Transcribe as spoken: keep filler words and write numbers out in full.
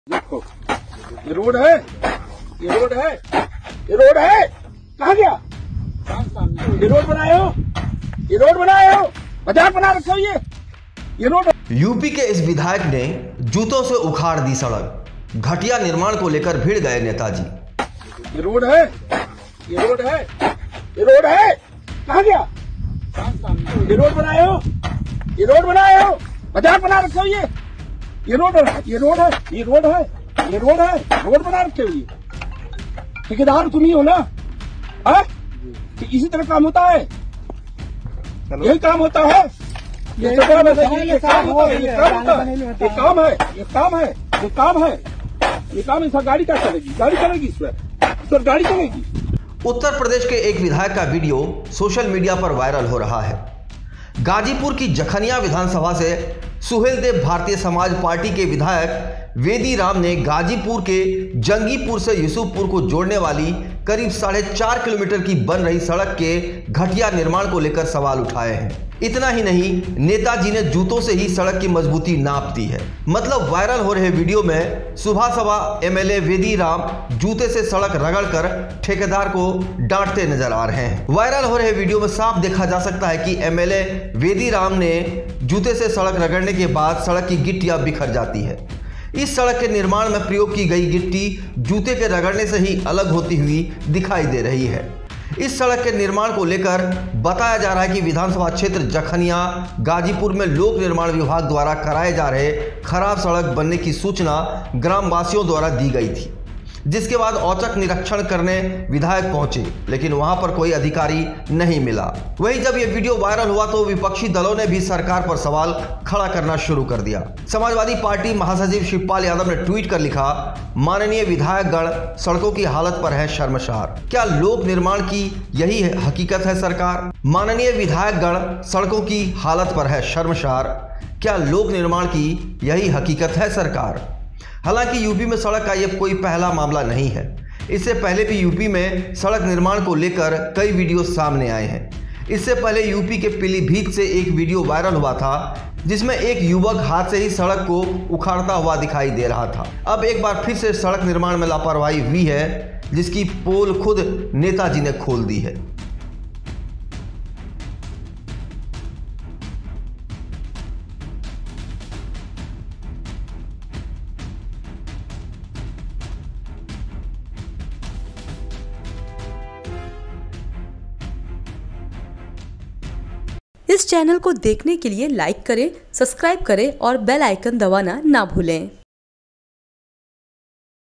देखो ये रोड है, ये रोड है, ये रोड है, कहाँ गया? ये रोड बनाए हो, ये रोड बनाए हो, बाजार बना रखे हो ये ये रोड। यूपी के इस विधायक ने जूतों से उखाड़ दी सड़क। घटिया निर्माण को लेकर भिड़ गए नेताजी। ये रोड है, ये रोड है, ये रोड है, कहाँ गया? ये रोड बनाए हो, ये रोड बनाए हो, बाजार बना रखे हो ये ये रोड है, ये रोड है, ये रोड है, ये रोड है, रोड बना रखे हो ये। ठेकेदार तुम ही हो ना? हाँ, इसी तरह काम होता है, यही काम होता है। ये काम है, ये काम होता है, ये काम होता है, ये काम है, ये काम है, ये काम है, ये काम है। गाड़ी क्या चलेगी? गाड़ी चलेगी इस पर, इस पर गाड़ी चलेगी। उत्तर प्रदेश के एक विधायक का वीडियो सोशल मीडिया पर वायरल हो रहा है। गाजीपुर की जखनिया विधानसभा से सुहेलदेव भारतीय समाज पार्टी के विधायक वेदी राम ने गाजीपुर के जंगीपुर से यूसुफपुर को जोड़ने वाली करीब साढ़े चार किलोमीटर की बन रही सड़क के घटिया निर्माण को लेकर सवाल उठाए हैं। इतना ही नहीं, नेताजी ने जूतों से ही सड़क की मजबूती नाप दी है। मतलब वायरल हो रहे वीडियो में सुबह सभा एमएलए वेदी राम जूते से सड़क रगड़कर ठेकेदार को डांटते नजर आ रहे हैं। वायरल हो रहे वीडियो में साफ देखा जा सकता है कि एमएलए वेदी राम ने जूते से सड़क रगड़ने के बाद सड़क की गिट्टियां बिखर जाती है। इस सड़क के निर्माण में प्रयोग की गई गिट्टी जूते के रगड़ने से ही अलग होती हुई दिखाई दे रही है। इस सड़क के निर्माण को लेकर बताया जा रहा है कि विधानसभा क्षेत्र जखनिया गाजीपुर में लोक निर्माण विभाग द्वारा कराए जा रहे खराब सड़क बनने की सूचना ग्रामवासियों द्वारा दी गई थी, जिसके बाद औचक निरीक्षण करने विधायक पहुंचे, लेकिन वहां पर कोई अधिकारी नहीं मिला। वहीं जब यह वीडियो वायरल हुआ तो विपक्षी दलों ने भी सरकार पर सवाल खड़ा करना शुरू कर दिया। समाजवादी पार्टी महासचिव शिवपाल यादव ने ट्वीट कर लिखा, माननीय विधायकगण, सड़कों की हालत पर है शर्मसार। क्या लोक निर्माण की यही हकीकत है सरकार? माननीय विधायकगण, सड़कों की हालत पर है शर्मसार। क्या लोक निर्माण की यही हकीकत है सरकार? हालांकि यूपी में सड़क का यह कोई पहला मामला नहीं है। इससे पहले भी यूपी में सड़क निर्माण को लेकर कई वीडियो सामने आए हैं। इससे पहले यूपी के पीलीभीत से एक वीडियो वायरल हुआ था, जिसमें एक युवक हाथ से ही सड़क को उखाड़ता हुआ दिखाई दे रहा था। अब एक बार फिर से सड़क निर्माण में लापरवाही हुई है, जिसकी पोल खुद नेताजी ने खोल दी है। इस चैनल को देखने के लिए लाइक करें, सब्सक्राइब करें और बेल आइकन दबाना ना भूलें।